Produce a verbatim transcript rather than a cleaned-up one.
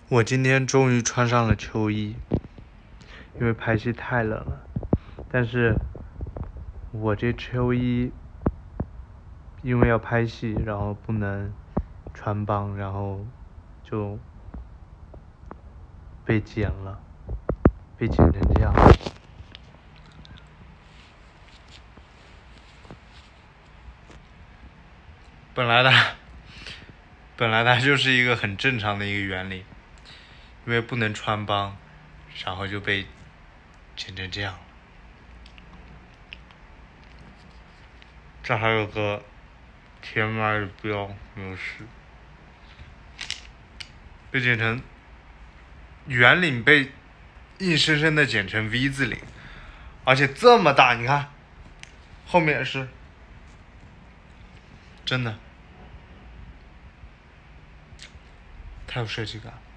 我今天终于穿上了秋衣，因为拍戏太冷了。但是我这秋衣因为要拍戏，然后不能穿帮，然后就被剪了，被剪成这样。本来它，本来它就是一个很正常的一个原理，因为不能穿帮，然后就被剪成这样。这还有个天麦的标，没有事。被剪成圆领，被硬生生的剪成 V 字领，而且这么大，你看，后面是真的。太有设计感。